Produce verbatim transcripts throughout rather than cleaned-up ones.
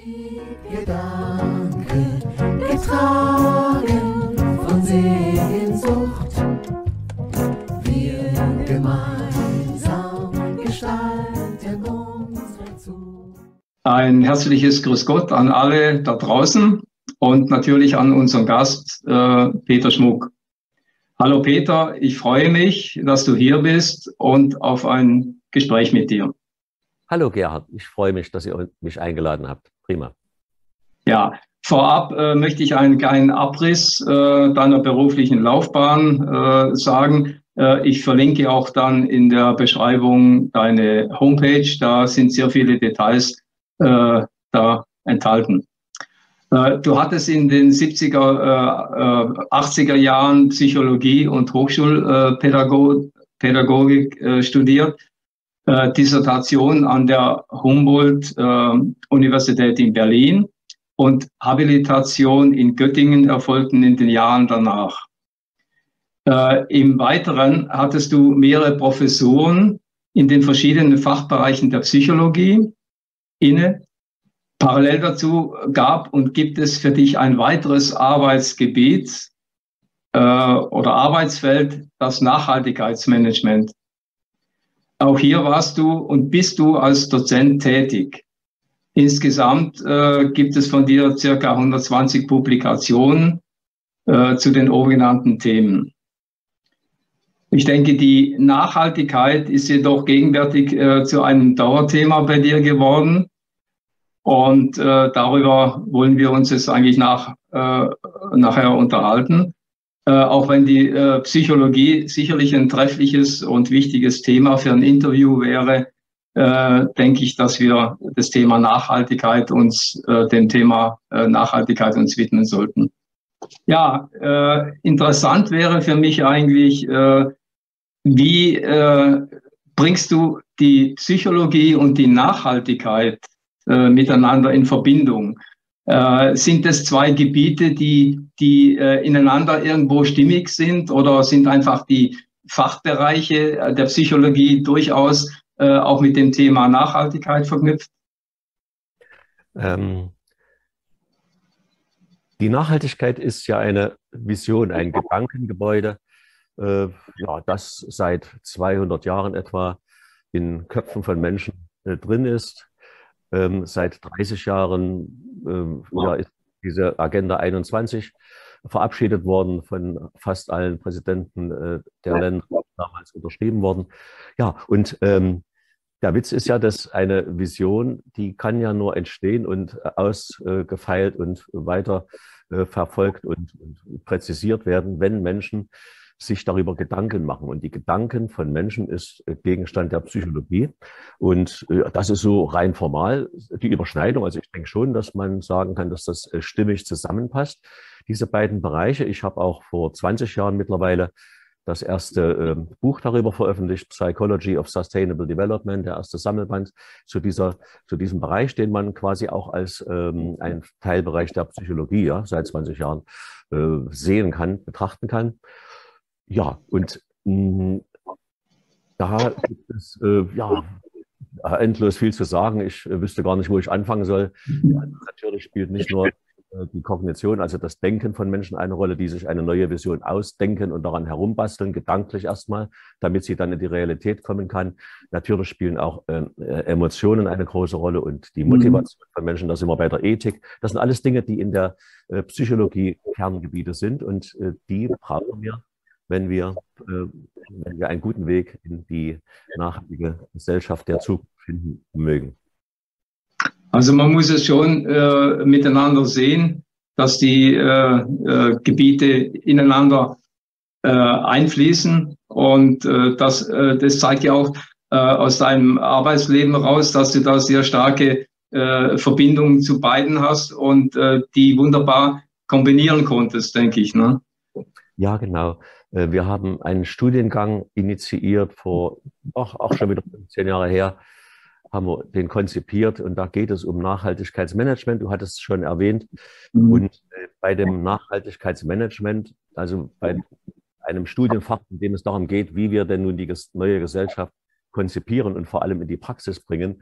Gedanken getragen von Sehnsucht, wir gemeinsam gestalten unsere Zukunft. Ein herzliches Grüß Gott an alle da draußen und natürlich an unseren Gast äh, Peter Schmuck. Hallo Peter, ich freue mich, dass du hier bist und auf ein Gespräch mit dir. Hallo Gerhard, ich freue mich, dass ihr mich eingeladen habt. Prima. Ja, vorab äh, möchte ich einen kleinen Abriss äh, deiner beruflichen Laufbahn äh, sagen. Äh, ich verlinke auch dann in der Beschreibung deine Homepage. Da sind sehr viele Details äh, da enthalten. Äh, du hattest in den siebziger, äh, achtziger Jahren Psychologie und Hochschulpädagogik äh, studiert. Äh, Dissertation an der Humboldt-Universität äh, in Berlin und Habilitation in Göttingen erfolgten in den Jahren danach. Äh, im Weiteren hattest du mehrere Professuren in den verschiedenen Fachbereichen der Psychologie inne. Parallel dazu gab und gibt es für dich ein weiteres Arbeitsgebiet äh, oder Arbeitsfeld, das Nachhaltigkeitsmanagement. Auch hier warst du und bist du als Dozent tätig. Insgesamt äh, gibt es von dir circa hundertzwanzig Publikationen äh, zu den oben genannten Themen. Ich denke, die Nachhaltigkeit ist jedoch gegenwärtig äh, zu einem Dauerthema bei dir geworden. Und äh, darüber wollen wir uns jetzt eigentlich nach, äh, nachher unterhalten. Äh, auch wenn die äh, Psychologie sicherlich ein treffliches und wichtiges Thema für ein Interview wäre, äh, denke ich, dass wir das Thema Nachhaltigkeit uns, äh, dem Thema äh, Nachhaltigkeit uns widmen sollten. Ja, äh, interessant wäre für mich eigentlich, äh, wie äh, bringst du die Psychologie und die Nachhaltigkeit äh, miteinander in Verbindung? Äh, sind es zwei Gebiete, die, die äh, ineinander irgendwo stimmig sind, oder sind einfach die Fachbereiche der Psychologie durchaus äh, auch mit dem Thema Nachhaltigkeit verknüpft? Ähm, die Nachhaltigkeit ist ja eine Vision, ein Gedankengebäude, äh, ja, das seit zweihundert Jahren etwa in Köpfen von Menschen äh, drin ist. Ähm, seit dreißig Jahren ähm, ja, ist diese Agenda einundzwanzig verabschiedet worden, von fast allen Präsidenten äh, der Länder damals unterschrieben worden. Ja, und ähm, der Witz ist ja, dass eine Vision, die kann ja nur entstehen und ausgefeilt und weiter äh, verfolgt und, und präzisiert werden, wenn Menschen sich darüber Gedanken machen. Und die Gedanken von Menschen ist Gegenstand der Psychologie. Und äh, das ist so rein formal die Überschneidung. Also ich denke schon, dass man sagen kann, dass das äh, stimmig zusammenpasst, diese beiden Bereiche. Ich habe auch vor zwanzig Jahren mittlerweile das erste äh, Buch darüber veröffentlicht, Psychology of Sustainable Development, der erste Sammelband zu dieser, zu diesem Bereich, den man quasi auch als ähm, ein Teilbereich der Psychologie ja, seit zwanzig Jahren äh, sehen kann, betrachten kann. Ja, und mh, da gibt es äh, ja endlos viel zu sagen. Ich äh, wüsste gar nicht, wo ich anfangen soll. Ja, natürlich spielt nicht nur äh, die Kognition, also das Denken von Menschen eine Rolle, die sich eine neue Vision ausdenken und daran herumbasteln, gedanklich erstmal, damit sie dann in die Realität kommen kann. Natürlich spielen auch äh, Emotionen eine große Rolle und die Motivation von Menschen, das sind wir bei der Ethik. Das sind alles Dinge, die in der äh, Psychologie Kerngebiete sind und äh, die brauchen wir, wenn wir, äh, wenn wir einen guten Weg in die nachhaltige Gesellschaft der Zukunft finden mögen. Also man muss es schon äh, miteinander sehen, dass die äh, äh, Gebiete ineinander äh, einfließen. Und äh, das, äh, das zeigt ja auch äh, aus deinem Arbeitsleben raus, dass du da sehr starke äh, Verbindungen zu beiden hast und äh, die wunderbar kombinieren konntest, denke ich, ne? Ja, genau. Wir haben einen Studiengang initiiert vor, ach, auch schon wieder fünfzehn Jahre her, haben wir den konzipiert und da geht es um Nachhaltigkeitsmanagement. Du hattest es schon erwähnt. Mhm. Und bei dem Nachhaltigkeitsmanagement, also bei einem Studienfach, in dem es darum geht, wie wir denn nun die neue Gesellschaft konzipieren und vor allem in die Praxis bringen,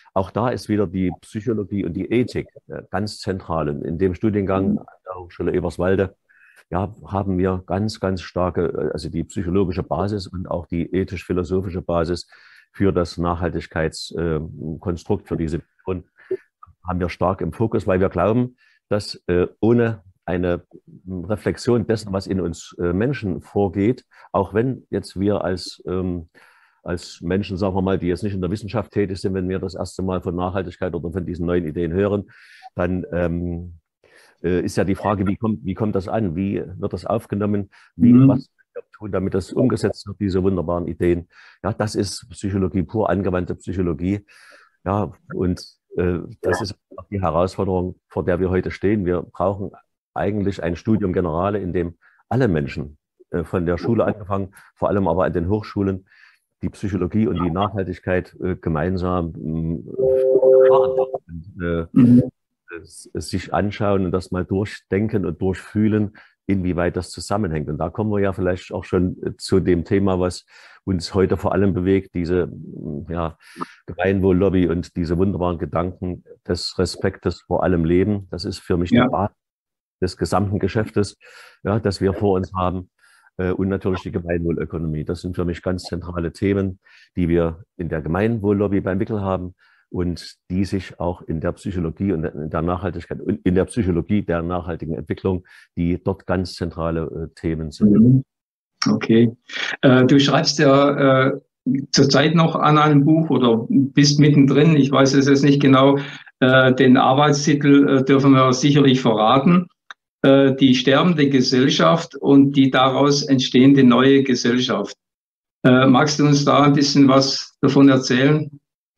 auch da ist wieder die Psychologie und die Ethik ganz zentral. Und in dem Studiengang an der Hochschule Eberswalde, ja, haben wir ganz, ganz starke, also die psychologische Basis und auch die ethisch-philosophische Basis für das Nachhaltigkeitskonstrukt, für diese Vision, haben wir stark im Fokus, weil wir glauben, dass äh, ohne eine Reflexion dessen, was in uns äh, Menschen vorgeht, auch wenn jetzt wir als, ähm, als Menschen, sagen wir mal, die jetzt nicht in der Wissenschaft tätig sind, wenn wir das erste Mal von Nachhaltigkeit oder von diesen neuen Ideen hören, dann ähm, äh, ist ja die Frage, wie kommt, wie kommt das an? Wie wird das aufgenommen? Wie, Mhm. was wir tun, damit das umgesetzt wird, diese wunderbaren Ideen? Ja, das ist Psychologie pur, angewandte Psychologie. Ja, und äh, das ist auch die Herausforderung, vor der wir heute stehen. Wir brauchen eigentlich ein Studium Generale, in dem alle Menschen, äh, von der Schule angefangen, vor allem aber an den Hochschulen, die Psychologie und die Nachhaltigkeit äh, gemeinsam äh, erfahren und, äh, Mhm. es, es sich anschauen und das mal durchdenken und durchfühlen, inwieweit das zusammenhängt. Und da kommen wir ja vielleicht auch schon zu dem Thema, was uns heute vor allem bewegt, diese ja, Gemeinwohl-Lobby und diese wunderbaren Gedanken des Respektes vor allem Leben. Das ist für mich Ja. die Basis des gesamten Geschäftes, ja, das wir vor uns haben. Und natürlich die Gemeinwohlökonomie. Das sind für mich ganz zentrale Themen, die wir in der Gemeinwohl-Lobby bei Mickel haben und die sich auch in der Psychologie und in der Nachhaltigkeit und in der Psychologie der nachhaltigen Entwicklung, die dort ganz zentrale äh, Themen sind. Mhm. Okay. Äh, du schreibst ja äh, zurzeit noch an einem Buch oder bist mittendrin. Ich weiß es jetzt nicht genau. Äh, den Arbeitstitel äh, dürfen wir sicherlich verraten. Äh, die sterbende Gesellschaft und die daraus entstehende neue Gesellschaft. Äh, magst du uns da ein bisschen was davon erzählen?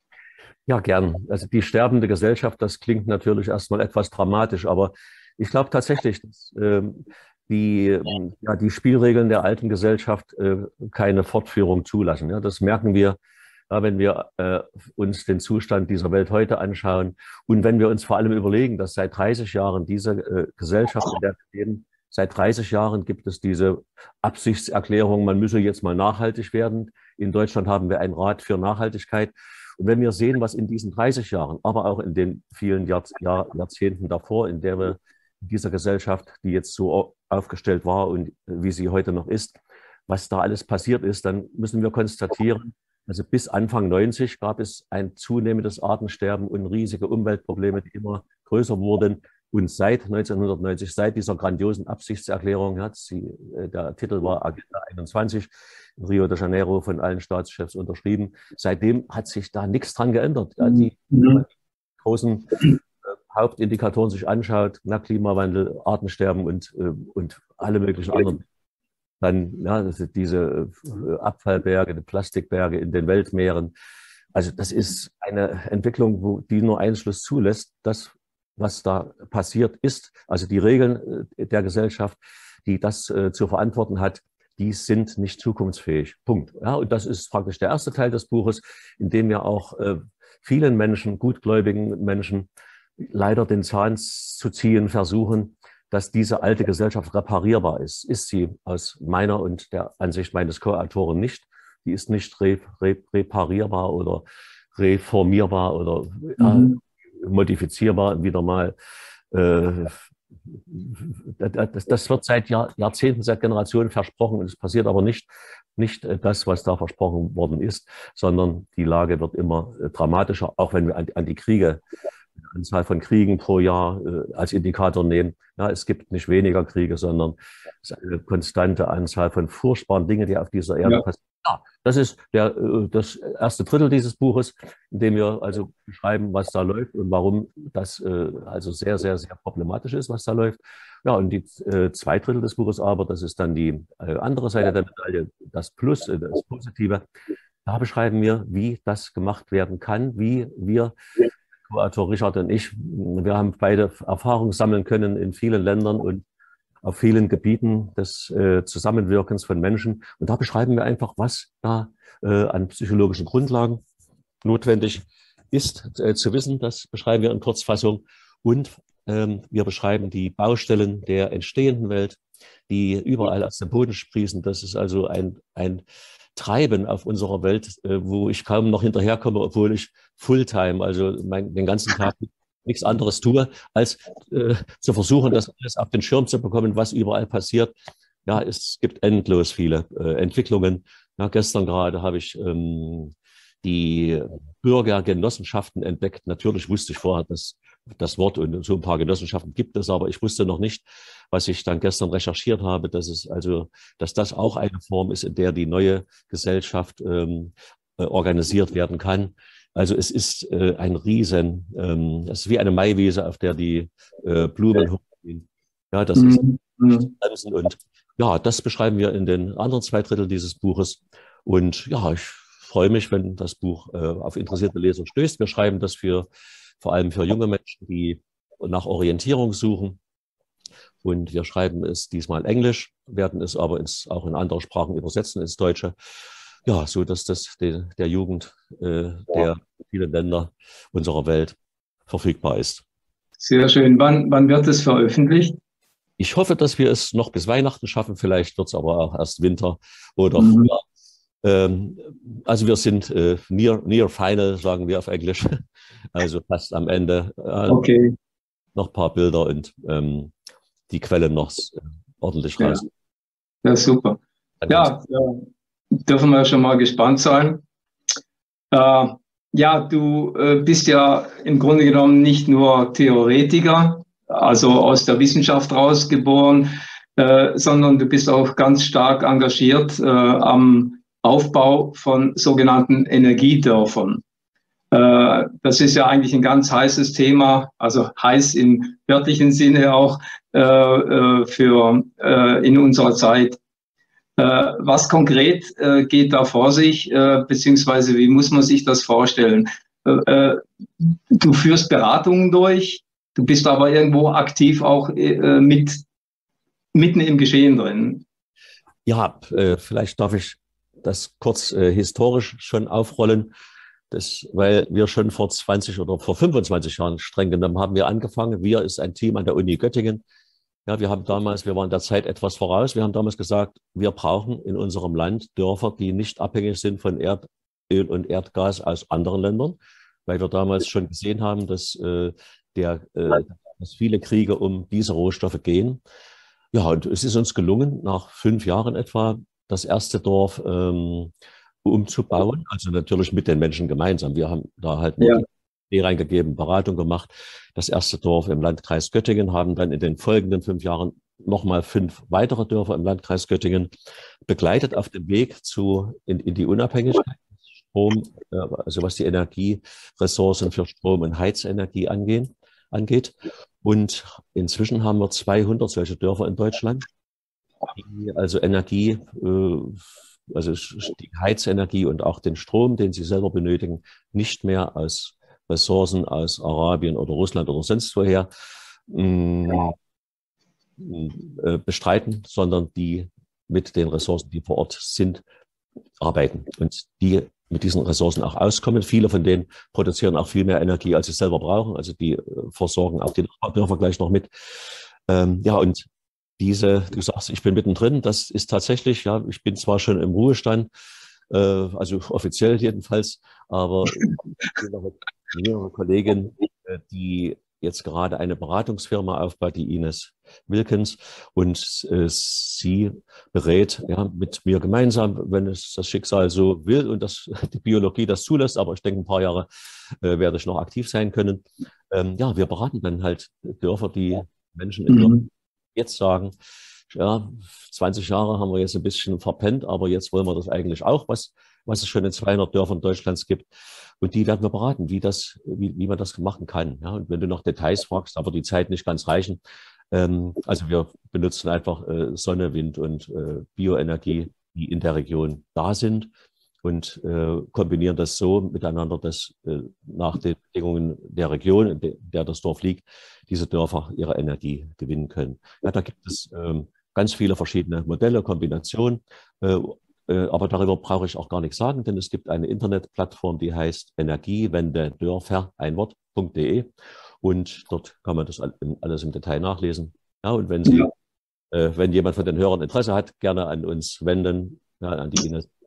Ja, gern. Also die sterbende Gesellschaft, das klingt natürlich erstmal etwas dramatisch, aber ich glaube tatsächlich, dass äh, die, ja, die Spielregeln der alten Gesellschaft äh, keine Fortführung zulassen. Ja, das merken wir, ja, wenn wir äh, uns den Zustand dieser Welt heute anschauen und wenn wir uns vor allem überlegen, dass seit dreißig Jahren diese äh, Gesellschaft, in der wir leben, seit dreißig Jahren gibt es diese Absichtserklärung, man müsse jetzt mal nachhaltig werden. In Deutschland haben wir einen Rat für Nachhaltigkeit. Und wenn wir sehen, was in diesen dreißig Jahren, aber auch in den vielen Jahr, Jahr, Jahrzehnten davor, in der wir in dieser Gesellschaft, die jetzt so aufgestellt war und wie sie heute noch ist, was da alles passiert ist, dann müssen wir konstatieren, also bis Anfang neunzig gab es ein zunehmendes Artensterben und riesige Umweltprobleme, die immer größer wurden. Und seit neunzehnhundertneunzig, seit dieser grandiosen Absichtserklärung, ja, sie, der Titel war Agenda einundzwanzig, in Rio de Janeiro von allen Staatschefs unterschrieben. Seitdem hat sich da nichts dran geändert. Ja, die, Mhm. die großen äh, Hauptindikatoren sich anschaut, na, Klimawandel, Artensterben und, äh, und alle möglichen anderen. Dann ja, das sind diese äh, Abfallberge, die Plastikberge in den Weltmeeren. Also das ist eine Entwicklung, wo die nur einen Schluss zulässt, dass was da passiert ist, also die Regeln äh, der Gesellschaft, die das äh, zu verantworten hat, die sind nicht zukunftsfähig. Punkt. Ja, und das ist praktisch der erste Teil des Buches, in dem wir auch äh, vielen Menschen, gutgläubigen Menschen, leider den Zahn zu ziehen versuchen, dass diese alte Gesellschaft reparierbar ist. Ist sie aus meiner und der Ansicht meines Co-Autoren nicht. Die ist nicht re, re, reparierbar oder reformierbar oder Mhm. ja, modifizierbar wieder mal. Äh, das, das wird seit Jahr, Jahrzehnten, seit Generationen versprochen und es passiert aber nicht, nicht das, was da versprochen worden ist, sondern die Lage wird immer dramatischer, auch wenn wir an, an die Kriege, die Anzahl von Kriegen pro Jahr äh, als Indikator nehmen. Ja, es gibt nicht weniger Kriege, sondern es ist eine konstante Anzahl von furchtbaren Dingen, die auf dieser Erde Ja. passieren. Ja, das ist der, das erste Drittel dieses Buches, in dem wir also beschreiben, was da läuft und warum das äh, also sehr, sehr, sehr problematisch ist, was da läuft. Ja, und die äh, zwei Drittel des Buches aber, das ist dann die äh, andere Seite der Medaille, das Plus, äh, das Positive. Da beschreiben wir, wie das gemacht werden kann, wie wir, Co-Autor Richard und ich, wir haben beide Erfahrungen sammeln können in vielen Ländern und auf vielen Gebieten des äh, Zusammenwirkens von Menschen. Und da beschreiben wir einfach, was da äh, an psychologischen Grundlagen notwendig ist äh, zu wissen. Das beschreiben wir in Kurzfassung. Und ähm, wir beschreiben die Baustellen der entstehenden Welt, die überall aus dem Boden sprießen. Das ist also ein, ein Treiben auf unserer Welt, äh, wo ich kaum noch hinterherkomme, obwohl ich Fulltime, also mein, den ganzen Tag nichts anderes tue, als äh, zu versuchen, das alles auf den Schirm zu bekommen, was überall passiert. Ja, es gibt endlos viele äh, Entwicklungen. Ja, gestern gerade habe ich ähm, die Bürgergenossenschaften entdeckt. Natürlich wusste ich vorher, dass das Wort und so ein paar Genossenschaften gibt es, aber ich wusste noch nicht, was ich dann gestern recherchiert habe, dass es also, dass das auch eine Form ist, in der die neue Gesellschaft ähm, äh, organisiert werden kann. Also es ist äh, ein Riesen, ähm, es ist wie eine Maiwiese, auf der die äh, Blumen hochgehen. Ja, das ist Mhm. und ja, das beschreiben wir in den anderen zwei Drittel dieses Buches. Und ja, ich freue mich, wenn das Buch äh, auf interessierte Leser stößt. Wir schreiben das für vor allem für junge Menschen, die nach Orientierung suchen. Und wir schreiben es diesmal Englisch, werden es aber ins, auch in andere Sprachen übersetzen, ins Deutsche. Ja, so dass das de, der Jugend äh, der vielen Länder unserer Welt verfügbar ist. Sehr schön. Wann, wann wird es veröffentlicht? Ich hoffe, dass wir es noch bis Weihnachten schaffen. Vielleicht wird es aber auch erst Winter oder Mhm. Frühjahr. Ähm, also wir sind äh, near, near final, sagen wir auf Englisch. Also fast am Ende. Äh, Okay. Noch ein paar Bilder und ähm, die Quellen noch äh, ordentlich Ja. raus. Ja, super. Ja, ja, dürfen wir schon mal gespannt sein. Äh, ja, du äh, bist ja im Grunde genommen nicht nur Theoretiker, also aus der Wissenschaft rausgeboren, äh, sondern du bist auch ganz stark engagiert äh, am Aufbau von sogenannten Energiedörfern. Äh, das ist ja eigentlich ein ganz heißes Thema, also heiß im wörtlichen Sinne auch äh, äh, für äh, in unserer Zeit. Äh, was konkret äh, geht da vor sich, äh, beziehungsweise wie muss man sich das vorstellen? Äh, äh, du führst Beratungen durch, du bist aber irgendwo aktiv auch äh, mit, mitten im Geschehen drin. Ja, äh, vielleicht darf ich das kurz äh, historisch schon aufrollen, das, weil wir schon vor zwanzig oder vor fünfundzwanzig Jahren streng genommen haben wir angefangen. Wir ist ein Team an der Uni Göttingen. Ja, wir haben damals, wir waren der Zeit etwas voraus. Wir haben damals gesagt, wir brauchen in unserem Land Dörfer, die nicht abhängig sind von Erdöl und Erdgas aus anderen Ländern, weil wir damals schon gesehen haben, dass, äh, der, äh, dass viele Kriege um diese Rohstoffe gehen. Ja, und es ist uns gelungen, nach fünf Jahren etwa das erste Dorf ähm, umzubauen. Also natürlich mit den Menschen gemeinsam. Wir haben da halt nur Ja. die Idee reingegeben, Beratung gemacht. Das erste Dorf im Landkreis Göttingen, haben dann in den folgenden fünf Jahren nochmal fünf weitere Dörfer im Landkreis Göttingen begleitet auf dem Weg zu, in, in die Unabhängigkeit. Strom, also was die Energieressourcen für Strom und Heizenergie angehen, angeht. Und inzwischen haben wir zweihundert solche Dörfer in Deutschland, die also Energie, also die Heizenergie und auch den Strom, den sie selber benötigen, nicht mehr aus Ressourcen aus Arabien oder Russland oder sonst woher bestreiten, sondern die mit den Ressourcen, die vor Ort sind, arbeiten und die mit diesen Ressourcen auch auskommen. Viele von denen produzieren auch viel mehr Energie, als sie selber brauchen. Also die versorgen auch die Dörfer gleich noch mit. Ähm, ja, und diese, du sagst, ich bin mittendrin, das ist tatsächlich, ja, ich bin zwar schon im Ruhestand, äh, also offiziell jedenfalls, aber mehrere Kollegin, die jetzt gerade eine Beratungsfirma aufbaut, die Ines Wilkens, und äh, sie berät ja, mit mir gemeinsam, wenn es das Schicksal so will und das, die Biologie das zulässt, aber ich denke, ein paar Jahre äh, werde ich noch aktiv sein können. Ähm, ja, wir beraten dann halt Dörfer, die Menschen in Dörfern jetzt sagen, ja, zwanzig Jahre haben wir jetzt ein bisschen verpennt, aber jetzt wollen wir das eigentlich auch, was, was es schon in zweihundert Dörfern Deutschlands gibt. Und die werden wir beraten, wie das, wie, wie man das machen kann. Ja, und wenn du noch Details fragst, aber die Zeit nicht ganz reichen. Ähm, also wir benutzen einfach äh, Sonne, Wind und äh, Bioenergie, die in der Region da sind, und äh, kombinieren das so miteinander, dass äh, nach den Bedingungen der Region, in de der das Dorf liegt, diese Dörfer ihre Energie gewinnen können. Ja, da gibt es ähm, ganz viele verschiedene Modelle, Kombinationen. Äh, äh, aber darüber brauche ich auch gar nichts sagen, denn es gibt eine Internetplattform, die heißt Energiewendedörfer, ein Wort.de, und dort kann man das alles im Detail nachlesen. Ja, und wenn Sie, ja. äh, wenn jemand von den Hörern Interesse hat, gerne an uns wenden, ja, an die Ines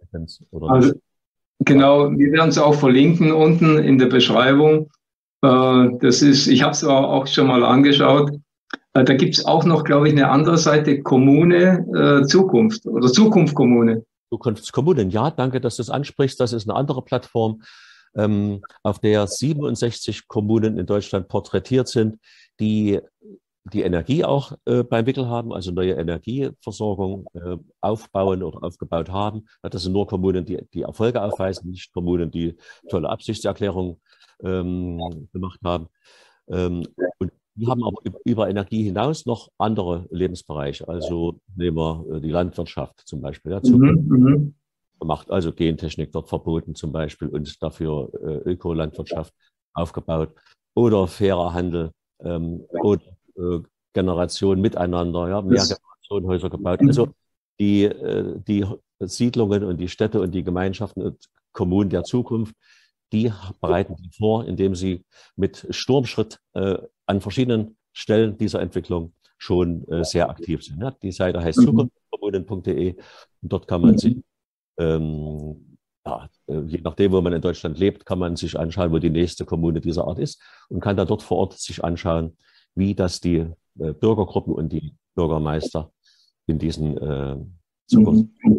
oder also, nicht. genau, wir werden es auch verlinken unten in der Beschreibung. Äh, das ist, ich habe es auch schon mal angeschaut. Äh, da gibt es auch noch, glaube ich, eine andere Seite, Kommune äh, Zukunft oder Zukunft Kommune. Zukunftskommunen, ja, danke, dass du es ansprichst. Das ist eine andere Plattform, ähm, auf der siebenundsechzig Kommunen in Deutschland porträtiert sind, die die Energie auch äh, beim Wickel haben, also neue Energieversorgung äh, aufbauen oder aufgebaut haben. Das sind nur Kommunen, die, die Erfolge aufweisen, nicht Kommunen, die tolle Absichtserklärungen ähm, gemacht haben. Ähm, und die haben aber über Energie hinaus noch andere Lebensbereiche. Also nehmen wir die Landwirtschaft zum Beispiel. Ja, Zukunft Mhm, gemacht, also Gentechnik dort verboten zum Beispiel und dafür äh, Ökolandwirtschaft aufgebaut oder fairer Handel ähm, oder äh, Generation miteinander, ja, mehr Generationenhäuser gebaut. Also die, äh, die Siedlungen und die Städte und die Gemeinschaften und Kommunen der Zukunft, die bereiten die vor, indem sie mit Sturmschritt äh, an verschiedenen Stellen dieser Entwicklung schon äh, sehr aktiv sind. Ja, die Seite heißt mhm. zukunftskommunen punkt de und dort kann man sich ähm, ja, je nachdem, wo man in Deutschland lebt, kann man sich anschauen, wo die nächste Kommune dieser Art ist und kann dann dort vor Ort sich anschauen, wie das die äh, Bürgergruppen und die Bürgermeister in diesen äh, Zukunft. Mhm.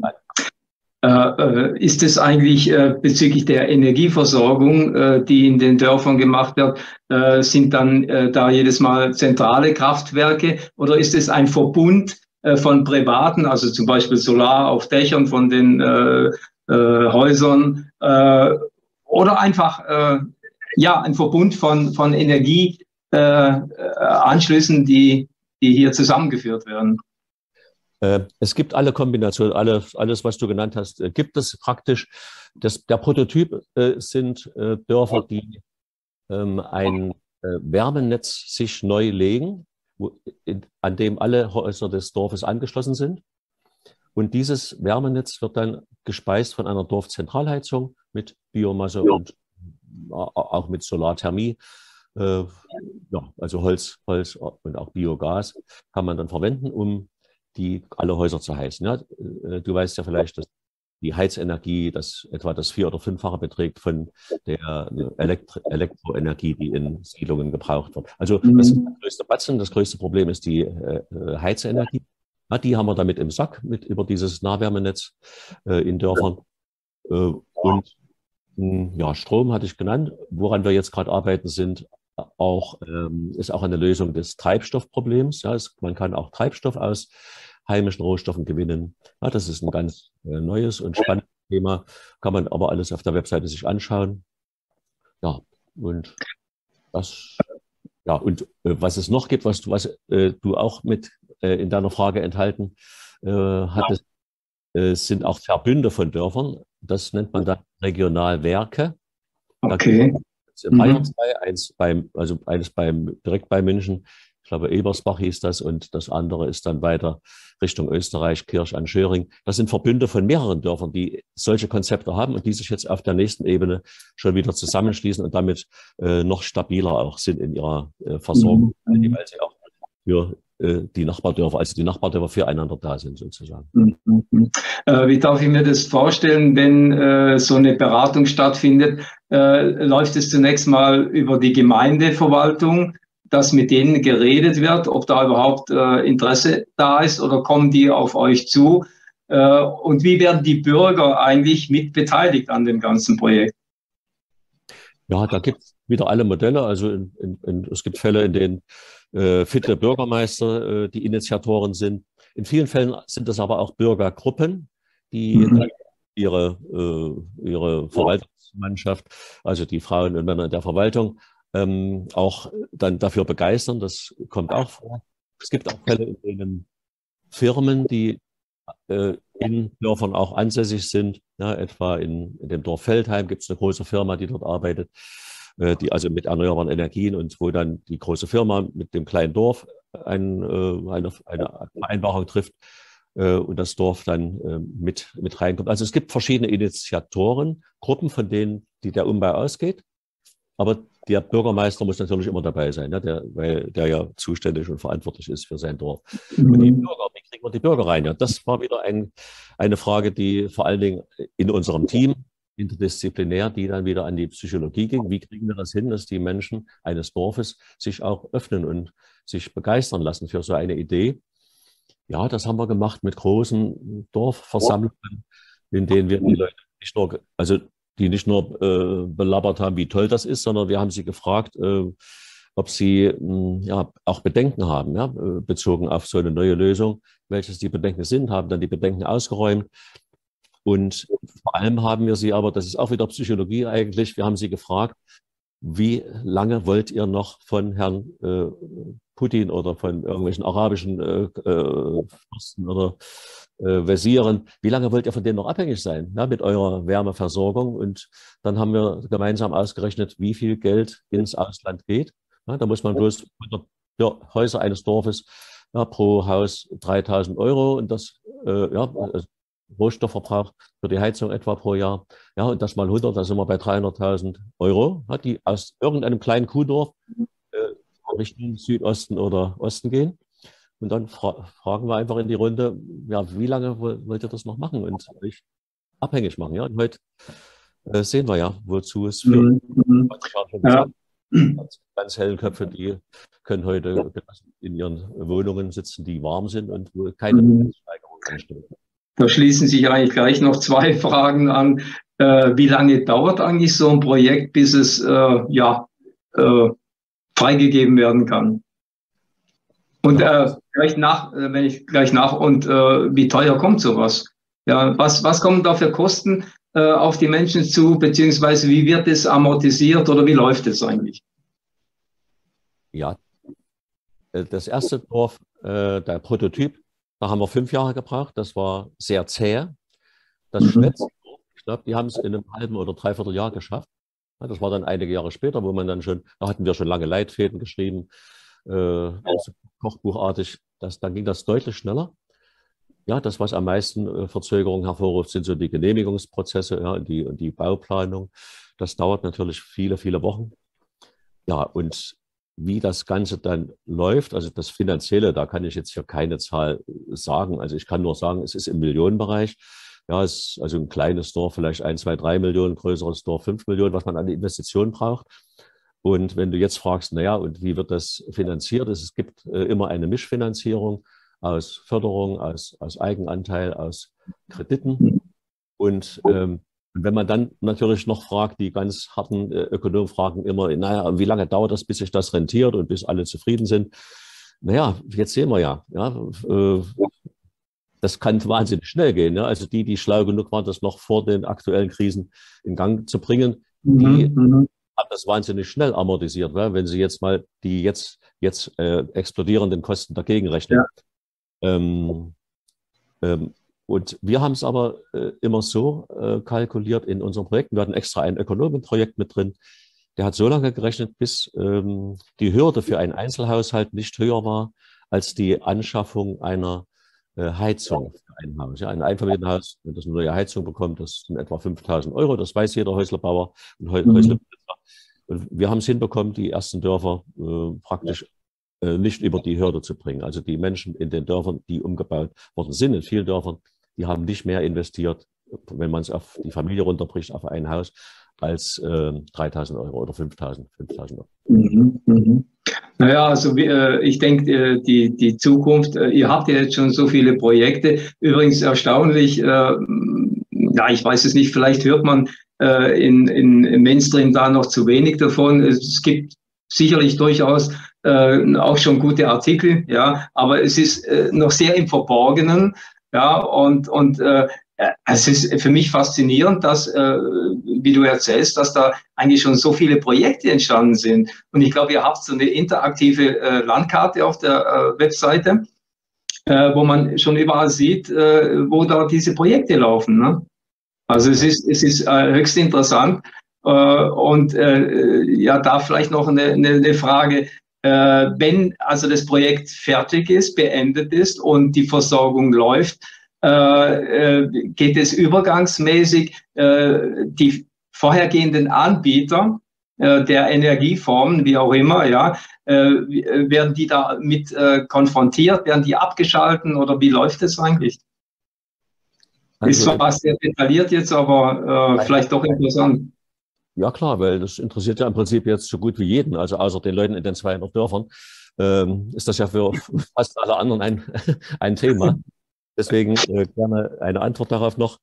Äh, ist es eigentlich äh, bezüglich der Energieversorgung, äh, die in den Dörfern gemacht wird, äh, sind dann äh, da jedes Mal zentrale Kraftwerke oder ist es ein Verbund äh, von Privaten, also zum Beispiel Solar auf Dächern von den äh, äh, Häusern äh, oder einfach äh, ja ein Verbund von, von Energieanschlüssen, äh, die, die hier zusammengeführt werden? Es gibt alle Kombinationen, alle, alles, was du genannt hast, gibt es praktisch. Das, der Prototyp äh, sind äh, Dörfer, die ähm, ein äh, Wärmenetz sich neu legen, wo, in, an dem alle Häuser des Dorfes angeschlossen sind. Und dieses Wärmenetz wird dann gespeist von einer Dorfzentralheizung mit Biomasse ja. und auch mit Solarthermie. Äh, ja, also Holz, Holz und auch Biogas kann man dann verwenden, um die alle Häuser zu heizen. Ja, du weißt ja vielleicht, dass die Heizenergie das etwa das vier- oder fünffache beträgt von der Elektro Elektroenergie, die in Siedlungen gebraucht wird. Also das ist der größte Batzen. Das größte Problem ist die äh, Heizenergie. Ja, die haben wir damit im Sack mit über dieses Nahwärmenetz äh, in Dörfern. Äh, und mh, ja, Strom hatte ich genannt. Woran wir jetzt gerade arbeiten, sind auch, ähm, ist auch eine Lösung des Treibstoffproblems. Ja, es, man kann auch Treibstoff aus heimischen Rohstoffen gewinnen. Ja, das ist ein ganz äh, neues und spannendes Thema. Kann man aber alles auf der Webseite sich anschauen. Ja, und das, ja, und äh, was es noch gibt, was du, was äh, du auch mit äh, in deiner Frage enthalten äh, hattest, äh, sind auch Verbünde von Dörfern. Das nennt man dann Regionalwerke. Okay. In Bayern zwei, eins beim, also eines beim, direkt bei München, ich glaube Ebersbach hieß das, und das andere ist dann weiter Richtung Österreich, Kirch an Schöring. Das sind Verbünde von mehreren Dörfern, die solche Konzepte haben und die sich jetzt auf der nächsten Ebene schon wieder zusammenschließen und damit äh, noch stabiler auch sind in ihrer äh, Versorgung, mhm. weil sie auch für äh, die Nachbardörfer, also die Nachbardörfer füreinander da sind sozusagen. Mhm. Äh, wie darf ich mir das vorstellen, wenn äh, so eine Beratung stattfindet? Äh, läuft es zunächst mal über die Gemeindeverwaltung, dass mit denen geredet wird, ob da überhaupt äh, Interesse da ist, oder kommen die auf euch zu? Äh, und wie werden die Bürger eigentlich mit beteiligt an dem ganzen Projekt? Ja, da gibt es wieder alle Modelle. Also in, in, in, es gibt Fälle, in denen äh, fitte Bürgermeister äh, die Initiatoren sind. In vielen Fällen sind es aber auch Bürgergruppen, die mhm. ihre, äh, ihre Verwaltungsmannschaft, also die Frauen und Männer in der Verwaltung, ähm, auch dann dafür begeistern. Das kommt auch vor. Es gibt auch Fälle, in denen Firmen, die äh, in Dörfern auch ansässig sind, ja, etwa in, in dem Dorf Feldheim gibt es eine große Firma, die dort arbeitet, äh, die also mit erneuerbaren Energien, und wo dann die große Firma mit dem kleinen Dorf ein, äh, eine, eine Vereinbarung trifft äh, und das Dorf dann äh, mit, mit reinkommt. Also es gibt verschiedene Initiatoren, Gruppen, von denen die der Umbau ausgeht, aber der Bürgermeister muss natürlich immer dabei sein, ne? der, weil der ja zuständig und verantwortlich ist für sein Dorf. Mhm. Und die Bürger, wie kriegen wir die Bürger rein? Ja, das war wieder ein, eine Frage, die vor allen Dingen in unserem Team, interdisziplinär, die dann wieder an die Psychologie ging. Wie kriegen wir das hin, dass die Menschen eines Dorfes sich auch öffnen und sich begeistern lassen für so eine Idee? Ja, das haben wir gemacht mit großen Dorfversammlungen, in denen wir die Leute nicht nur, also die nicht nur äh, belabert haben, wie toll das ist, sondern wir haben sie gefragt, äh, ob sie mh, ja auch Bedenken haben, ja, bezogen auf so eine neue Lösung. Welches die Bedenken sind, haben dann die Bedenken ausgeräumt. Und vor allem haben wir sie aber, das ist auch wieder Psychologie eigentlich, wir haben sie gefragt, wie lange wollt ihr noch von Herrn äh, Putin oder von irgendwelchen arabischen äh, äh, Fürsten oder äh, Wesiren, wie lange wollt ihr von denen noch abhängig sein, ja, mit eurer Wärmeversorgung? Und dann haben wir gemeinsam ausgerechnet, wie viel Geld ins Ausland geht. Ja, da muss man bloß hundert ja, Häuser eines Dorfes, ja, pro Haus dreitausend Euro und das, äh, ja, also Rohstoffverbrauch für die Heizung etwa pro Jahr. Ja, und das mal hundert, da sind wir bei dreihunderttausend Euro, ja, die aus irgendeinem kleinen Kuhdorf äh, Richtung Südosten oder Osten gehen. Und dann fra fragen wir einfach in die Runde, ja, wie lange wollt ihr das noch machen und euch abhängig machen? Ja, und heute äh, sehen wir ja, wozu es führt. Mhm. Ja. Ganz, ganz hellen Köpfe, die können heute in ihren Wohnungen sitzen, die warm sind und wo keine mhm. Steigerung entsteht. Da schließen sich eigentlich gleich noch zwei Fragen an. Äh, wie lange dauert eigentlich so ein Projekt, bis es äh, ja, äh, freigegeben werden kann? Und äh, gleich nach, äh, wenn ich gleich nach, und äh, wie teuer kommt sowas? Ja, was, was kommen da für Kosten äh, auf die Menschen zu, beziehungsweise wie wird es amortisiert oder wie läuft es eigentlich? Ja, das erste Dorf, äh, der Prototyp, da haben wir fünf Jahre gebraucht. Das war sehr zäh. Das mhm. Schwätz, ich glaube, die haben es in einem halben oder dreiviertel Jahr geschafft. Ja, das war dann einige Jahre später, wo man dann schon, da hatten wir schon lange Leitfäden geschrieben, äh, also kochbuchartig. Das, dann ging das deutlich schneller. Ja, das, was am meisten äh, Verzögerungen hervorruft, sind so die Genehmigungsprozesse, ja, und die, und die Bauplanung. Das dauert natürlich viele, viele Wochen. Ja, und wie das Ganze dann läuft, also das Finanzielle, da kann ich jetzt hier keine Zahl sagen. Also ich kann nur sagen, es ist im Millionenbereich. Ja, es ist also ein kleines Dorf, vielleicht ein, zwei, drei Millionen, größeres Dorf, fünf Millionen, was man an Investitionen braucht. Und wenn du jetzt fragst, naja, und wie wird das finanziert? Es gibt äh, immer eine Mischfinanzierung aus Förderung, aus, aus Eigenanteil, aus Krediten. Und ähm, Und wenn man dann natürlich noch fragt, die ganz harten äh, Ökonomen fragen immer, naja, wie lange dauert das, bis sich das rentiert und bis alle zufrieden sind? Naja, jetzt sehen wir ja, ja äh, das kann wahnsinnig schnell gehen. Ja? Also die, die schlau genug waren, das noch vor den aktuellen Krisen in Gang zu bringen, die mhm. haben das wahnsinnig schnell amortisiert, ja? Wenn sie jetzt mal die jetzt, jetzt äh, explodierenden Kosten dagegen rechnen. Ja. Ähm, ähm, Und wir haben es aber äh, immer so äh, kalkuliert in unseren Projekten. Wir hatten extra ein Ökonomenprojekt mit drin. Der hat so lange gerechnet, bis ähm, die Hürde für einen Einzelhaushalt nicht höher war als die Anschaffung einer äh, Heizung für ein Haus. Ja, ein Einfamilienhaus, wenn das eine neue Heizung bekommt, das sind etwa fünftausend Euro. Das weiß jeder Häuslerbauer und Häu mhm. Häuslebesitzer. Und wir haben es hinbekommen, die ersten Dörfer äh, praktisch äh, nicht über die Hürde zu bringen. Also die Menschen in den Dörfern, die umgebaut worden sind, in vielen Dörfern, die haben nicht mehr investiert, wenn man es auf die Familie runterbricht, auf ein Haus, als äh, dreitausend Euro oder fünftausend Euro. Mhm, mhm. Naja, also äh, ich denke, äh, die, die Zukunft, äh, ihr habt ja jetzt schon so viele Projekte. Übrigens erstaunlich, äh, ja, ich weiß es nicht, vielleicht hört man äh, in, in, im Mainstream da noch zu wenig davon. Es gibt sicherlich durchaus äh, auch schon gute Artikel, ja, aber es ist äh, noch sehr im Verborgenen. Ja, und, und äh, es ist für mich faszinierend, dass, äh, wie du erzählst, dass da eigentlich schon so viele Projekte entstanden sind. Und ich glaube, ihr habt so eine interaktive äh, Landkarte auf der äh, Webseite, äh, wo man schon überall sieht, äh, wo da diese Projekte laufen. Ne? Also es ist, es ist äh, höchst interessant. Äh, und äh, ja, da vielleicht noch eine, eine, eine Frage. Äh, wenn also das Projekt fertig ist, beendet ist und die Versorgung läuft, äh, äh, geht es übergangsmäßig äh, die vorhergehenden Anbieter äh, der Energieformen, wie auch immer, ja, äh, werden die da mit äh, konfrontiert, werden die abgeschalten oder wie läuft das eigentlich? Ist Also, zwar sehr detailliert jetzt, aber äh, vielleicht doch interessant. ja klar, weil das interessiert ja im Prinzip jetzt so gut wie jeden, also außer den Leuten in den zweihundert Dörfern, ähm, ist das ja für fast alle anderen ein, ein Thema. Deswegen äh, gerne eine Antwort darauf noch.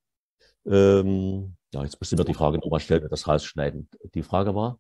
Ähm, ja, jetzt müssen wir die Frage nochmal stellen und das rausschneiden. Die Frage war?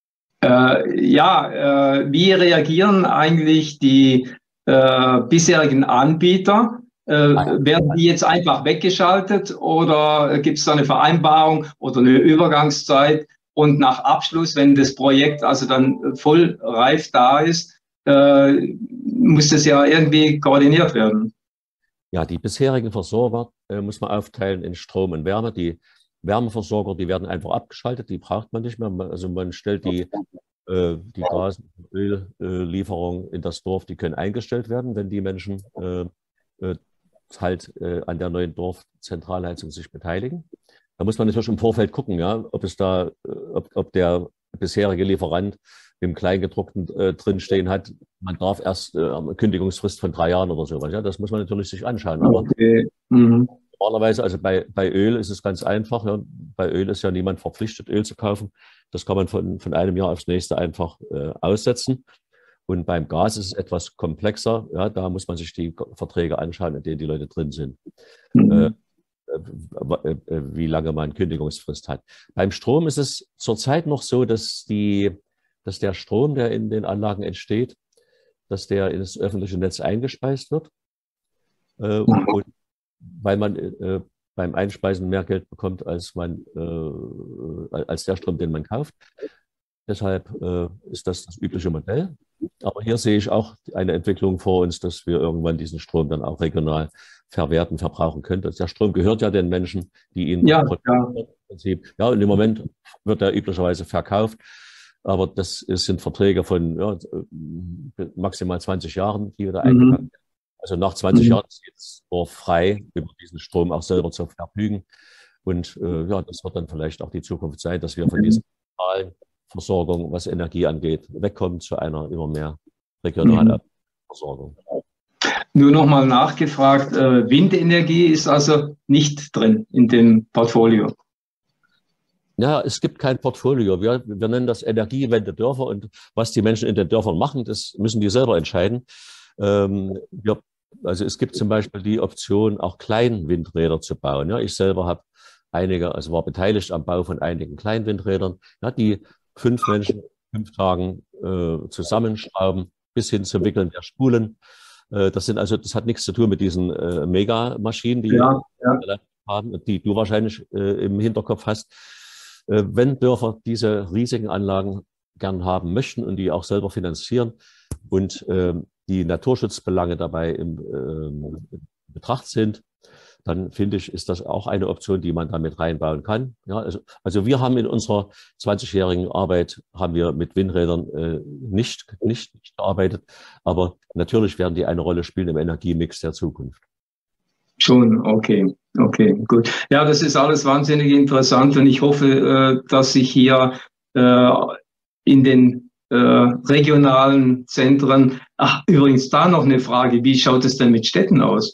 Äh, ja, äh, wie reagieren eigentlich die äh, bisherigen Anbieter? Äh, werden die jetzt einfach weggeschaltet oder gibt es da eine Vereinbarung oder eine Übergangszeit? Und nach Abschluss, wenn das Projekt also dann voll reif da ist, äh, muss das ja irgendwie koordiniert werden. Ja, die bisherigen Versorger äh, muss man aufteilen in Strom und Wärme. Die Wärmeversorger, die werden einfach abgeschaltet, die braucht man nicht mehr. Also man stellt die, äh, die Gas- und Öllieferungen in das Dorf, die können eingestellt werden, wenn die Menschen äh, äh, halt äh, an der neuen Dorfzentralheizung sich beteiligen. Da muss man natürlich im Vorfeld gucken, ja, ob es da, äh, ob, ob der bisherige Lieferant im Kleingedruckten äh, drinstehen hat, man darf erst äh, eine Kündigungsfrist von drei Jahren oder sowas. Ja, das muss man natürlich sich anschauen. Aber okay. Mhm. Normalerweise, also bei, bei Öl ist es ganz einfach. Ja. Bei Öl ist ja niemand verpflichtet, Öl zu kaufen. Das kann man von, von einem Jahr aufs nächste einfach äh, aussetzen. Und beim Gas ist es etwas komplexer. Ja, da muss man sich die Verträge anschauen, in denen die Leute drin sind. Mhm. Äh, äh, äh, wie lange man Kündigungsfrist hat. Beim Strom ist es zurzeit noch so, dass, die, dass der Strom, der in den Anlagen entsteht, dass der ins öffentliche Netz eingespeist wird. Äh, und weil man äh, beim Einspeisen mehr Geld bekommt, als, man, äh, als der Strom, den man kauft. Deshalb äh, ist das das übliche Modell. Aber hier sehe ich auch eine Entwicklung vor uns, dass wir irgendwann diesen Strom dann auch regional verwerten, verbrauchen können. Der Strom gehört ja den Menschen, die ihn ja, produzieren. Ja. Im Prinzip. Ja, und im Moment wird er üblicherweise verkauft. Aber das sind Verträge von ja, maximal zwanzig Jahren, die wir da mhm. eingegangen sind. Also nach zwanzig mhm. Jahren ist jetzt frei, über diesen Strom auch selber zu verfügen. Und äh, ja, das wird dann vielleicht auch die Zukunft sein, dass wir von dieser lokalen Versorgung, was Energie angeht, wegkommen zu einer immer mehr regionalen mhm. Versorgung. Nur nochmal nachgefragt, äh, Windenergie ist also nicht drin in dem Portfolio. Ja, es gibt kein Portfolio. Wir, wir nennen das Energiewende Dörfer und was die Menschen in den Dörfern machen, das müssen die selber entscheiden. Ähm, wir, also es gibt zum Beispiel die Option, auch Kleinwindräder zu bauen. Ja, ich selber habe einige, also war beteiligt am Bau von einigen Kleinwindrädern, ja, die fünf Menschen fünf Tagen äh, zusammenschrauben bis hin zum Wickeln der Spulen. Äh, das sind also, das hat nichts zu tun mit diesen äh, Megamaschinen, die, ja, ja. haben, die du wahrscheinlich äh, im Hinterkopf hast. Äh, wenn Dörfer diese riesigen Anlagen gern haben möchten und die auch selber finanzieren und äh, die Naturschutzbelange dabei im äh, Betracht sind, dann finde ich, ist das auch eine Option, die man damit reinbauen kann. Ja, also, also wir haben in unserer zwanzigjährigen Arbeit, haben wir mit Windrädern äh, nicht, nicht, nicht gearbeitet, aber natürlich werden die eine Rolle spielen im Energiemix der Zukunft. Schon, okay, okay, gut. Ja, das ist alles wahnsinnig interessant und ich hoffe, äh, dass sich hier äh, in den äh, regionalen Zentren, ach, übrigens da noch eine Frage, wie schaut es denn mit Städten aus?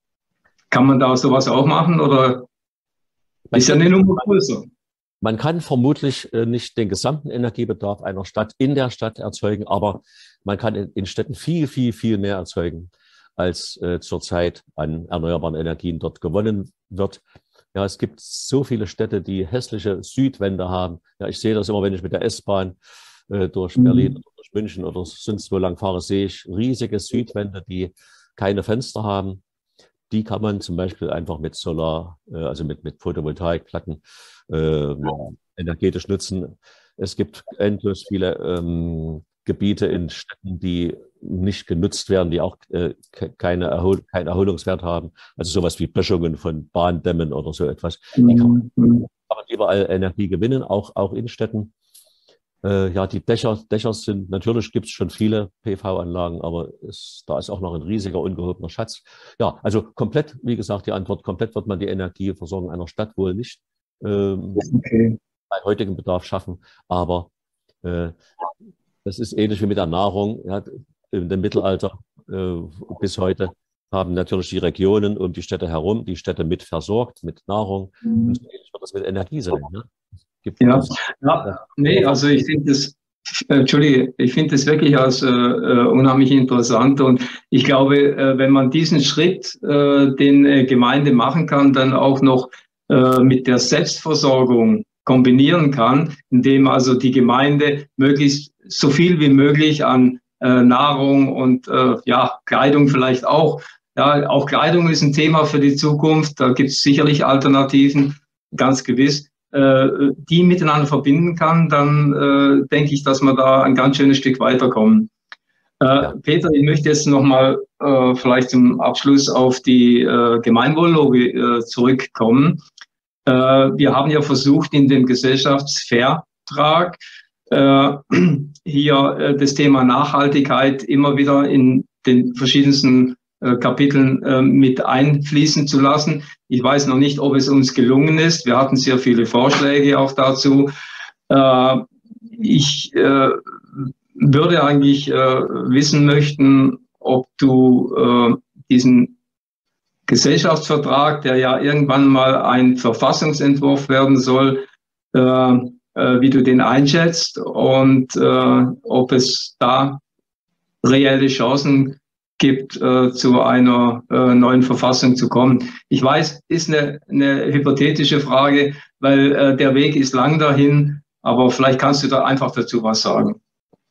Kann man da sowas auch machen oder ist ja eine Nummer größer? Man kann vermutlich nicht den gesamten Energiebedarf einer Stadt in der Stadt erzeugen, aber man kann in Städten viel, viel, viel mehr erzeugen, als äh, zurzeit an erneuerbaren Energien dort gewonnen wird. Ja, es gibt so viele Städte, die hässliche Südwände haben. Ja, ich sehe das immer, wenn ich mit der S-Bahn äh, durch mhm. Berlin oder durch München oder sonst wo lang fahre, sehe ich riesige Südwände, die keine Fenster haben. Die kann man zum Beispiel einfach mit Solar, also mit, mit Photovoltaikplatten äh, energetisch nutzen. Es gibt endlos viele ähm, Gebiete in Städten, die nicht genutzt werden, die auch äh, keine Erhol keinen Erholungswert haben. Also sowas wie Böschungen von Bahndämmen oder so etwas. Die kann man, kann man überall Energie gewinnen, auch, auch in Städten. Äh, ja, die Dächer, Dächer sind, natürlich gibt es schon viele P V-Anlagen, aber es, da ist auch noch ein riesiger, ungehobener Schatz. Ja, also komplett, wie gesagt, die Antwort, komplett wird man die Energieversorgung einer Stadt wohl nicht ähm, okay. bei heutigem Bedarf schaffen, aber Äh, das ist ähnlich wie mit der Nahrung. Ja, im Mittelalter äh, bis heute haben natürlich die Regionen um die Städte herum, die Städte mit versorgt, mit Nahrung. Und so ähnlich wird das mit Energie sein. Ne? Gibt Ja, das, ja, nee, also ich finde das, äh, Entschuldige, ich finde das wirklich als äh, äh, unheimlich interessant und ich glaube, äh, wenn man diesen Schritt, äh, den äh, Gemeinde machen kann, dann auch noch äh, mit der Selbstversorgung kombinieren kann, indem also die Gemeinde möglichst so viel wie möglich an äh, Nahrung und äh, ja, Kleidung vielleicht auch. Ja, auch Kleidung ist ein Thema für die Zukunft, da gibt es sicherlich Alternativen, ganz gewiss. Die miteinander verbinden kann, dann äh, denke ich, dass wir da ein ganz schönes Stück weiterkommen. Äh, ja. Peter, ich möchte jetzt nochmal äh, vielleicht zum Abschluss auf die äh, Gemeinwohllogik äh, zurückkommen. Äh, wir haben ja versucht, in dem Gesellschaftsvertrag äh, hier äh, das Thema Nachhaltigkeit immer wieder in den verschiedensten Kapiteln äh, mit einfließen zu lassen. Ich weiß noch nicht, ob es uns gelungen ist. Wir hatten sehr viele Vorschläge auch dazu. Äh, ich äh, würde eigentlich äh, wissen möchten, ob du äh, diesen Gesellschaftsvertrag, der ja irgendwann mal ein Verfassungsentwurf werden soll, äh, äh, wie du den einschätzt und äh, ob es da reelle Chancen gibt, äh, zu einer äh, neuen Verfassung zu kommen. Ich weiß, ist eine, eine hypothetische Frage, weil äh, der Weg ist lang dahin, aber vielleicht kannst du da einfach dazu was sagen.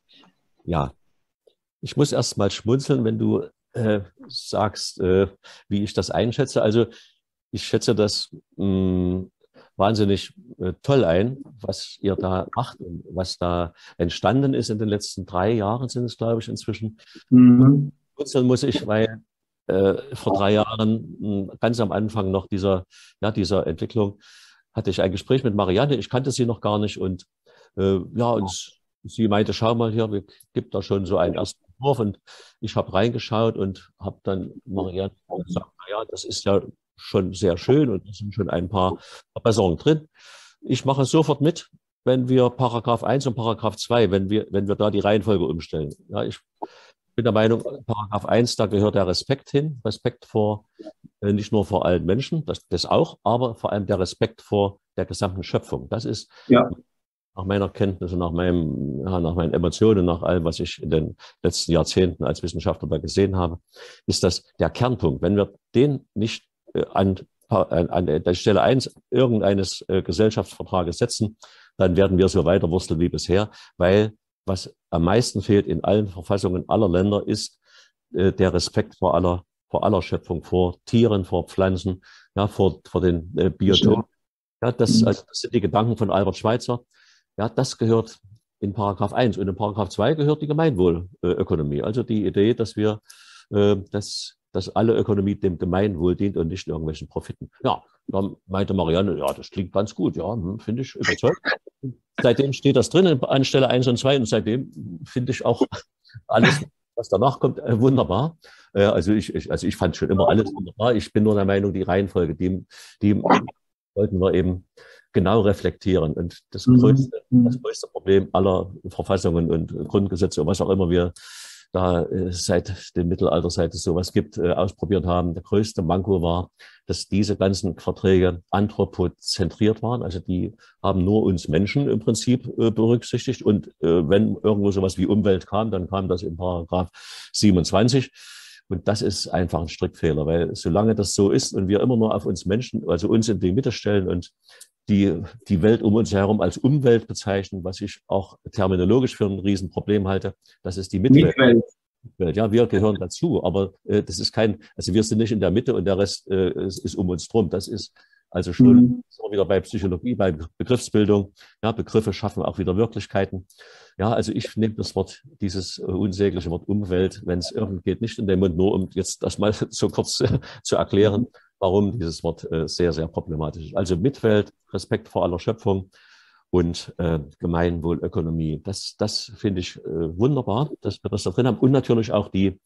Ja, ich muss erst mal schmunzeln, wenn du äh, sagst, äh, wie ich das einschätze. Also ich schätze das mh, wahnsinnig äh, toll ein, was ihr da macht und was da entstanden ist in den letzten drei Jahren, sind es, glaube ich, inzwischen. Mhm. Schmunzeln muss ich, weil äh, vor drei Jahren, ganz am Anfang noch dieser, ja, dieser Entwicklung, hatte ich ein Gespräch mit Marianne. Ich kannte sie noch gar nicht und äh, ja, und sie meinte, schau mal hier, es gibt da schon so einen ersten Entwurf und ich habe reingeschaut und habe dann Marianne gesagt, naja, das ist ja schon sehr schön und es sind schon ein paar Verbesserungen drin. Ich mache sofort mit, wenn wir Paragraph eins und Paragraph zwei, wenn wir, wenn wir da die Reihenfolge umstellen. Ja, ich Ich bin der Meinung, Paragraph eins, da gehört der Respekt hin. Respekt vor, äh, nicht nur vor allen Menschen, das, das auch, aber vor allem der Respekt vor der gesamten Schöpfung. Das ist ja nach meiner Kenntnis und nach, meinem, ja, nach meinen Emotionen, nach allem, was ich in den letzten Jahrzehnten als Wissenschaftler da gesehen habe, ist das der Kernpunkt. Wenn wir den nicht äh, an, an, an der Stelle eins irgendeines äh, Gesellschaftsvertrages setzen, dann werden wir so weiter wursteln wie bisher, weil was am meisten fehlt in allen Verfassungen aller Länder, ist äh, der Respekt vor aller, vor aller Schöpfung, vor Tieren, vor Pflanzen, ja, vor, vor den äh, Biotopen. Ja, das, also, das sind die Gedanken von Albert Schweitzer. Ja, das gehört in Paragraph eins. Und in Paragraph zwei gehört die Gemeinwohlökonomie. Also die Idee, dass wir, äh, dass, dass alle Ökonomie dem Gemeinwohl dient und nicht irgendwelchen Profiten. Ja, da meinte Marianne, ja, das klingt ganz gut. Ja, hm, finde ich überzeugt. Seitdem steht das drin an Stelle eins und zwei und seitdem finde ich auch alles, was danach kommt, äh, wunderbar. Äh, also, ich, ich, also ich fand schon immer alles wunderbar. Ich bin nur der Meinung, die Reihenfolge, die, die sollten wir eben genau reflektieren. Und das größte, das größte Problem aller Verfassungen und Grundgesetze und was auch immer wir da äh, seit dem Mittelalter, seit es sowas gibt, äh, ausprobiert haben. Der größte Manko war, dass diese ganzen Verträge anthropozentriert waren. Also die haben nur uns Menschen im Prinzip äh, berücksichtigt. Und äh, wenn irgendwo sowas wie Umwelt kam, dann kam das in Paragraph siebenundzwanzig. Und das ist einfach ein Strickfehler, weil solange das so ist und wir immer nur auf uns Menschen, also uns in die Mitte stellen und die, die Welt um uns herum als Umwelt bezeichnen, was ich auch terminologisch für ein Riesenproblem halte, das ist die Mitwelt. Mitwelt. Ja, wir gehören dazu, aber äh, das ist kein, also wir sind nicht in der Mitte und der Rest äh, ist, ist um uns drum. Das ist also schon mhm. so wieder bei Psychologie, bei Begriffsbildung. Ja, Begriffe schaffen auch wieder Wirklichkeiten. Ja, also ich nehme das Wort, dieses äh, unsägliche Wort Umwelt, wenn es irgendwie geht, nicht in den Mund, nur um jetzt das mal so kurz äh, zu erklären, warum dieses Wort äh, sehr, sehr problematisch ist. Also Mitwelt, Respekt vor aller Schöpfung und äh, Gemeinwohlökonomie. Das, das finde ich äh, wunderbar, dass wir das da drin haben. Und natürlich auch die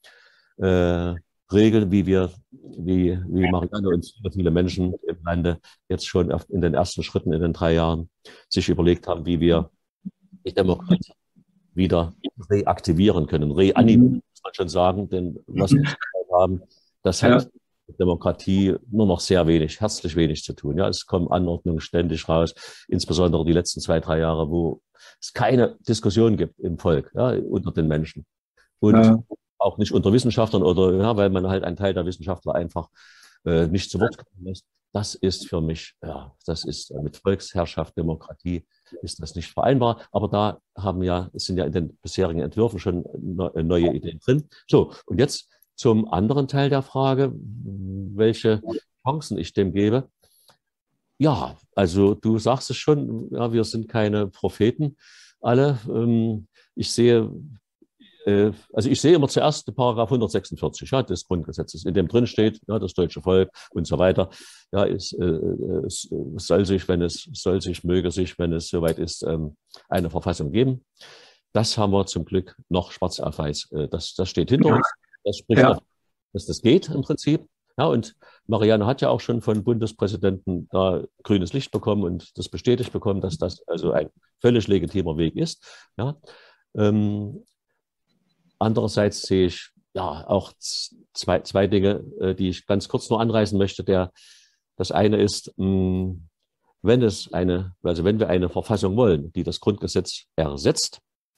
äh, Regeln, wie wir, wie, wie Marianne und viele Menschen im Lande jetzt schon in den ersten Schritten in den drei Jahren sich überlegt haben, wie wir die Demokratie wieder reaktivieren können. Reanimieren, muss man schon sagen, denn was wir haben, das hat mit Demokratie nur noch sehr wenig, herzlich wenig zu tun. Ja, es kommen Anordnungen ständig raus, insbesondere die letzten zwei, drei Jahre, wo es keine Diskussion gibt im Volk, ja, unter den Menschen. Und ja. auch nicht unter Wissenschaftlern oder, ja, weil man halt einen Teil der Wissenschaftler einfach äh, nicht zu Wort kommen lässt. Das ist für mich, ja, das ist mit Volksherrschaft, Demokratie, ist das nicht vereinbar. Aber da haben ja, es sind ja in den bisherigen Entwürfen schon neue Ideen drin. So, und jetzt zum anderen Teil der Frage, welche Chancen ich dem gebe. Ja, also du sagst es schon, ja, wir sind keine Propheten alle. Ich sehe, also ich sehe immer zuerst den Paragraph hundertsechsundvierzig, ja, des Grundgesetzes, in dem drin steht, ja, das deutsche Volk und so weiter. Ja, es, es soll sich, wenn es soll sich, möge sich, wenn es soweit ist, eine Verfassung geben. Das haben wir zum Glück noch schwarz auf weiß. Das, das steht hinter uns. Das spricht ja. dafür, dass das geht im Prinzip. Ja, und Marianne hat ja auch schon von Bundespräsidenten da grünes Licht bekommen und das bestätigt bekommen, dass das also ein völlig legitimer Weg ist. Ja. Ähm, andererseits sehe ich ja auch zwei, zwei Dinge, die ich ganz kurz nur anreißen möchte. Der, das eine ist, mh, wenn es eine, also wenn wir eine Verfassung wollen, die das Grundgesetz ersetzt,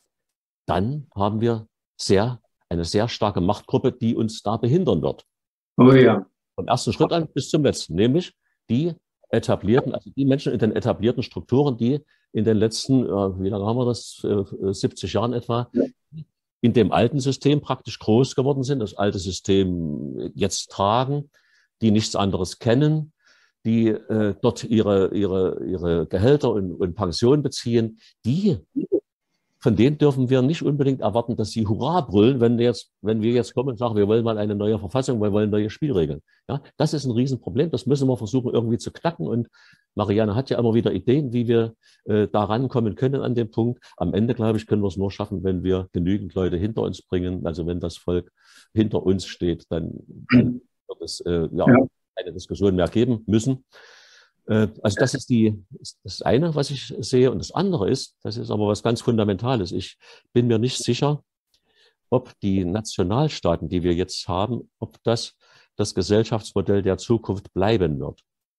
dann haben wir sehr eine sehr starke Machtgruppe, die uns da behindern wird. Oh ja. Vom ersten Schritt an bis zum letzten, nämlich die etablierten, also die Menschen in den etablierten Strukturen, die in den letzten, äh, wie lange haben wir das, äh, siebzig Jahren etwa, in dem alten System praktisch groß geworden sind, das alte System jetzt tragen, die nichts anderes kennen, die äh, dort ihre, ihre, ihre Gehälter und, und Pensionen beziehen, die von denen dürfen wir nicht unbedingt erwarten, dass sie Hurra brüllen, wenn wir jetzt, wenn wir jetzt kommen und sagen, wir wollen mal eine neue Verfassung, wir wollen neue Spielregeln. Ja, das ist ein Riesenproblem, das müssen wir versuchen irgendwie zu knacken. Und Marianne hat ja immer wieder Ideen, wie wir äh, da rankommen können an den Punkt. Am Ende, glaube ich, können wir es nur schaffen, wenn wir genügend Leute hinter uns bringen. Also wenn das Volk hinter uns steht, dann, dann wird es äh, ja, ja. eine Diskussion mehr geben müssen. Also das ist die, das eine, was ich sehe. Und das andere ist, das ist aber was ganz Fundamentales. Ich bin mir nicht sicher, ob die Nationalstaaten, die wir jetzt haben, ob das das Gesellschaftsmodell der Zukunft bleiben wird.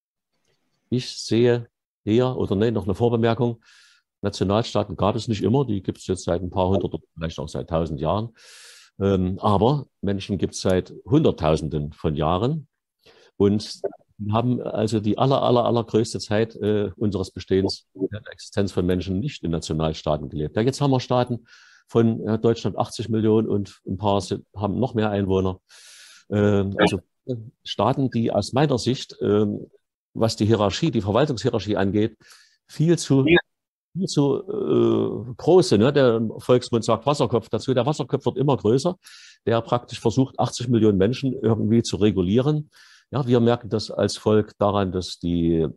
Ich sehe eher, oder nein, noch eine Vorbemerkung, Nationalstaaten gab es nicht immer, die gibt es jetzt seit ein paar hundert oder vielleicht auch seit tausend Jahren. Aber Menschen gibt es seit Hunderttausenden von Jahren. Und wir haben also die aller, aller, allergrößte Zeit äh, unseres Bestehens, der Existenz von Menschen nicht in Nationalstaaten gelebt. Ja, jetzt haben wir Staaten von äh, Deutschland achtzig Millionen und ein paar sind, haben noch mehr Einwohner. Äh, also Staaten, die aus meiner Sicht, äh, was die Hierarchie, die Verwaltungshierarchie angeht, viel zu, viel zu äh, groß sind. Ne? Der Volksmund sagt Wasserkopf dazu. Der Wasserkopf wird immer größer, der praktisch versucht, achtzig Millionen Menschen irgendwie zu regulieren. Ja, wir merken das als Volk daran, dass die,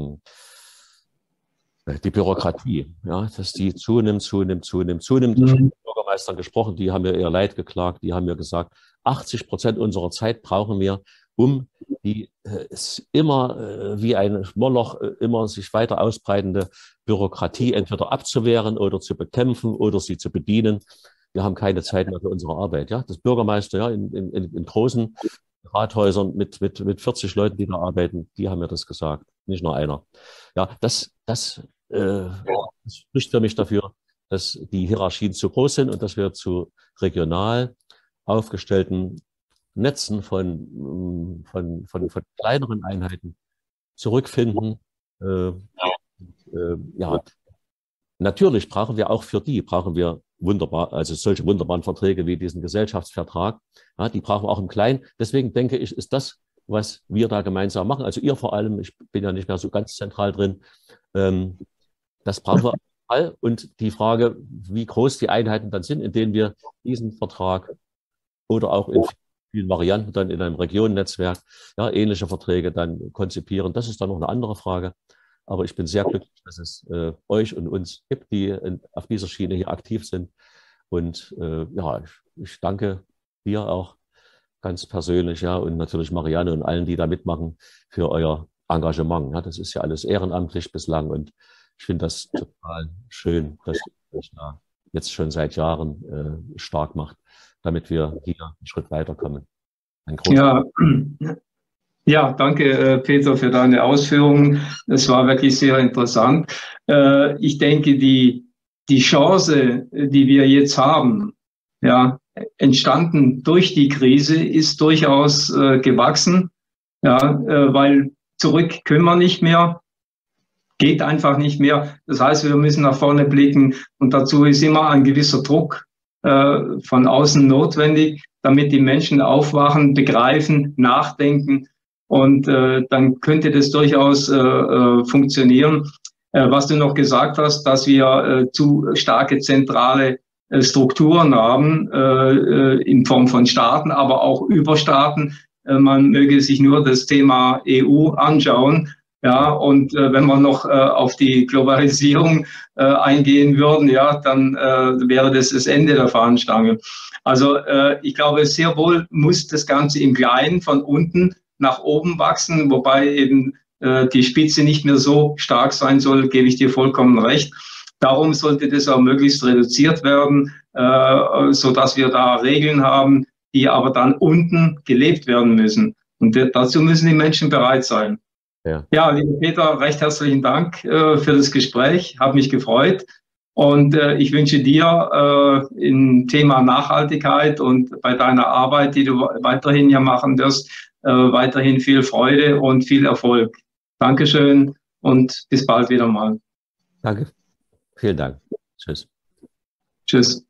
die Bürokratie, ja, dass die zunimmt, zunimmt, zunimmt, zunimmt. Ich habe mit Bürgermeistern gesprochen, die haben mir ihr Leid geklagt, die haben mir gesagt, achtzig Prozent unserer Zeit brauchen wir, um die äh, immer äh, wie ein Moloch äh, immer sich weiter ausbreitende Bürokratie entweder abzuwehren oder zu bekämpfen oder sie zu bedienen. Wir haben keine Zeit mehr für unsere Arbeit. Ja, das Bürgermeister, ja, in, in, in großen Rathäusern mit, mit, mit vierzig Leuten, die da arbeiten, die haben mir das gesagt, nicht nur einer. Ja, das, das, äh, das spricht für mich dafür, dass die Hierarchien zu groß sind und dass wir zu regional aufgestellten Netzen von, von, von, von kleineren Einheiten zurückfinden. Äh, äh, ja, natürlich brauchen wir auch für die, brauchen wir wunderbar, also solche wunderbaren Verträge wie diesen Gesellschaftsvertrag, ja, die brauchen wir auch im Kleinen. Deswegen denke ich, ist das, was wir da gemeinsam machen, also ihr vor allem, ich bin ja nicht mehr so ganz zentral drin, ähm, das brauchen wir all. Und die Frage, wie groß die Einheiten dann sind, in denen wir diesen Vertrag oder auch in vielen Varianten dann in einem Regionennetzwerk, ja, ähnliche Verträge dann konzipieren, das ist dann noch eine andere Frage. Aber ich bin sehr glücklich, dass es äh, euch und uns gibt, die in, auf dieser Schiene hier aktiv sind. Und äh, ja, ich, ich danke dir auch ganz persönlich, ja, und natürlich Marianne und allen, die da mitmachen, für euer Engagement. Ja, das ist ja alles ehrenamtlich bislang und ich finde das total schön, dass ihr euch da jetzt schon seit Jahren äh, stark macht, damit wir hier einen Schritt weiterkommen. Ein ja. ja, danke Peter für deine Ausführungen. Es war wirklich sehr interessant. Ich denke, die, die Chance, die wir jetzt haben, ja, entstanden durch die Krise, ist durchaus gewachsen, ja, weil zurück können wir nicht mehr. Geht einfach nicht mehr. Das heißt, wir müssen nach vorne blicken und dazu ist immer ein gewisser Druck äh, von außen notwendig, damit die Menschen aufwachen, begreifen, nachdenken und äh, dann könnte das durchaus äh, äh, funktionieren. Äh, was du noch gesagt hast, dass wir äh, zu starke zentrale äh, Strukturen haben äh, in Form von Staaten, aber auch Überstaaten. Äh, man möge sich nur das Thema E U anschauen. Ja, und äh, wenn wir noch äh, auf die Globalisierung äh, eingehen würden, ja, dann äh, wäre das das Ende der Fahnenstange. Also äh, ich glaube, sehr wohl muss das Ganze im Kleinen von unten nach oben wachsen, wobei eben äh, die Spitze nicht mehr so stark sein soll, gebe ich dir vollkommen recht. Darum sollte das auch möglichst reduziert werden, äh, so dass wir da Regeln haben, die aber dann unten gelebt werden müssen. Und dazu müssen die Menschen bereit sein. Ja, ja, lieber Peter, recht herzlichen Dank äh, für das Gespräch, habe mich gefreut und äh, ich wünsche dir äh, im Thema Nachhaltigkeit und bei deiner Arbeit, die du weiterhin ja machen wirst, äh, weiterhin viel Freude und viel Erfolg. Dankeschön und bis bald wieder mal. Danke, vielen Dank. Tschüss. Tschüss.